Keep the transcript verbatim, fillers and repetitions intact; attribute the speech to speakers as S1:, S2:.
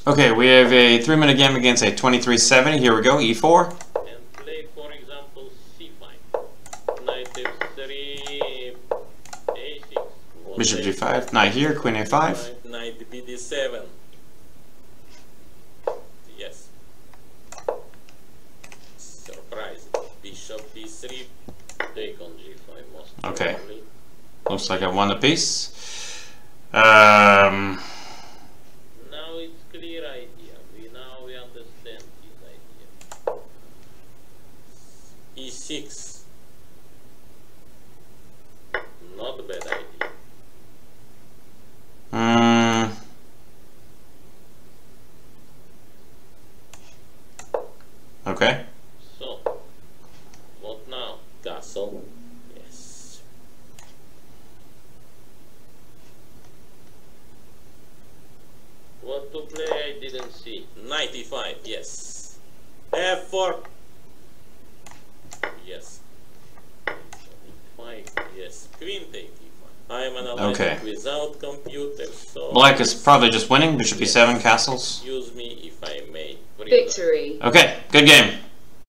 S1: Okay, we have a three-minute game against a twenty-three seventy. Here we go, e four.
S2: And play, for example, c five. Knight f three, a six.
S1: Bishop g five. Knight here, queen a five.
S2: Knight b d seven. Yes. Surprise. Bishop b three. Take on g five most
S1: Okay.
S2: probably.
S1: Looks like I won the piece. Um...
S2: Now it's clear idea. We now we understand this idea. e six. Not a bad idea.
S1: Mm. Okay.
S2: So, what now? Castle. Yes. What to play I didn't see. ninety-five, yes. f four. Yes. five, yes. Queen eighty-five. I am analyzing
S1: Okay.
S2: without computer, so...
S1: Black is probably just winning. Bishop e seven,
S2: Yes.
S1: castles.
S2: Excuse me if I may.
S3: Victory.
S1: Okay, good game.